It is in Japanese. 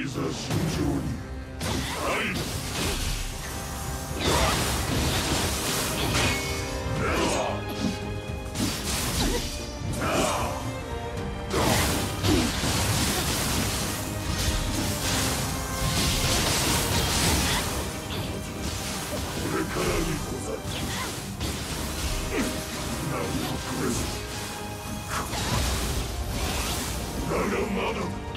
ざ心情に。はい。これからにござる。何のクエストだがまだ